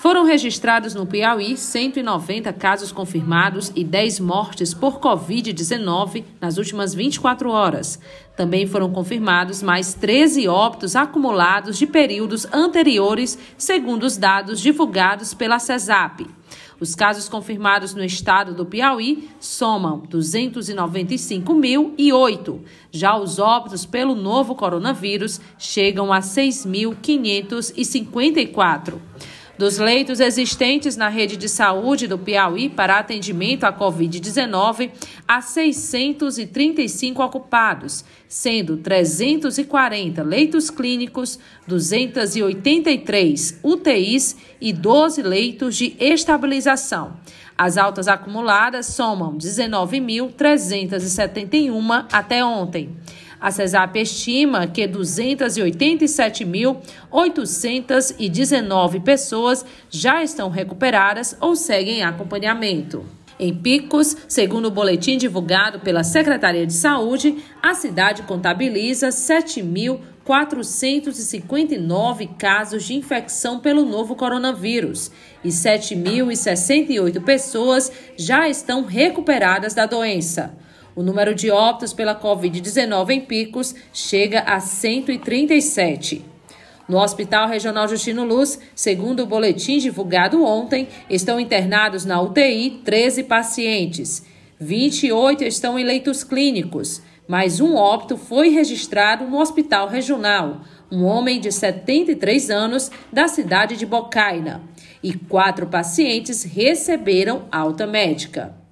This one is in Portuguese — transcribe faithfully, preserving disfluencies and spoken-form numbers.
Foram registrados no Piauí cento e noventa casos confirmados e dez mortes por covid dezenove nas últimas vinte e quatro horas. Também foram confirmados mais treze óbitos acumulados de períodos anteriores, segundo os dados divulgados pela CESAP. Os casos confirmados no estado do Piauí somam duzentos e noventa e cinco mil e oito. Já os óbitos pelo novo coronavírus chegam a seis mil quinhentos e cinquenta e quatro. Dos leitos existentes na rede de saúde do Piauí para atendimento à covid dezenove, há seiscentos e trinta e cinco ocupados, sendo trezentos e quarenta leitos clínicos, duzentos e oitenta e três U T Is e doze leitos de estabilização. As altas acumuladas somam dezenove mil trezentos e setenta e um até ontem. A CESAP estima que duzentos e oitenta e sete mil oitocentos e dezenove pessoas já estão recuperadas ou seguem acompanhamento. Em Picos, segundo o boletim divulgado pela Secretaria de Saúde, a cidade contabiliza sete mil quatrocentos e cinquenta e nove casos de infecção pelo novo coronavírus e sete mil e sessenta e oito pessoas já estão recuperadas da doença. O número de óbitos pela covid dezenove em Picos chega a cento e trinta e sete. No Hospital Regional Justino Luz, segundo o boletim divulgado ontem, estão internados na U T I treze pacientes. vinte e oito estão em leitos clínicos. Mais um óbito foi registrado no Hospital Regional, um homem de setenta e três anos da cidade de Bocaina. E quatro pacientes receberam alta médica.